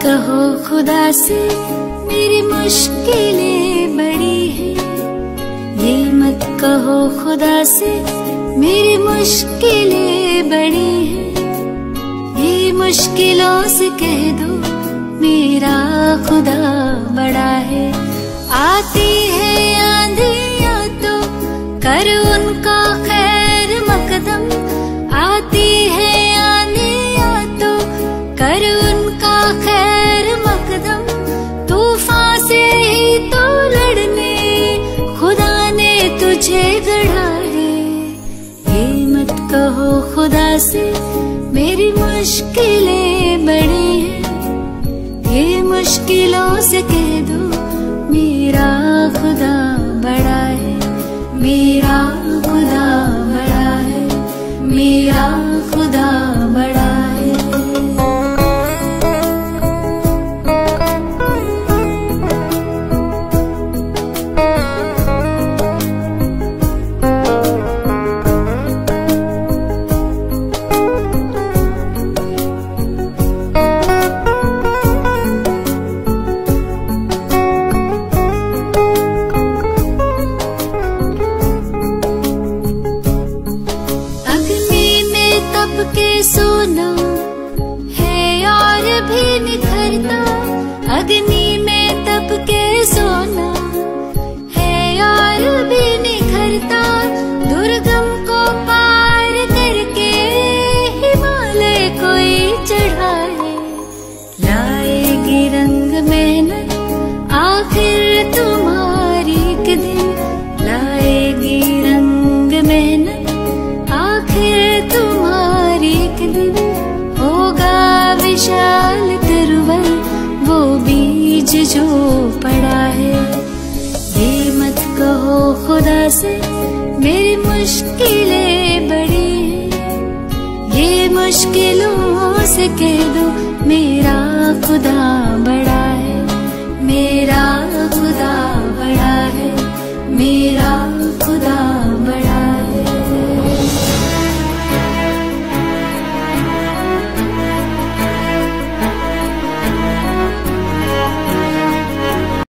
कहो खुदा से मेरी मुश्किलें बड़ी हैं, ये मत कहो खुदा से मेरी मुश्किलें बड़ी हैं। ये मुश्किलों से कह दो मेरा खुदा बड़ा है। आती है आंधियाँ तो कर उनका खैर मकदम, आती है आंधियाँ तो कर उनका खैर मकदम। तूफान से ही तो लड़ने खुदा ने तुझे गढ़ा है। ये मत कहो खुदा से मेरी मुश्किलें बड़ी हैं, ये मुश्किलों से कह दो मेरा खुदा बड़ा है। मेरा खुदा बड़ा है, मेरा खुदा बड़ा है। के सोना है और भी निखरता, अग्नि में तप के सोना है और भी निखरता। दुर्गम को पार करके हिमालय कोई चढ़ाए, लाएगी रंग मेहनत आखिर तुम्हारी एक दिन, लाएगी रंग मेहनत आखिर तुम्हारी एक दिन। होगा विशाल तरवर वो बीज जो पड़ा है। ये मत कहो खुदा से मेरी मुश्किलें बड़ी हैं, ये मुश्किलों से कह दो मेरा खुदा बड़ा है। मेरा खुदा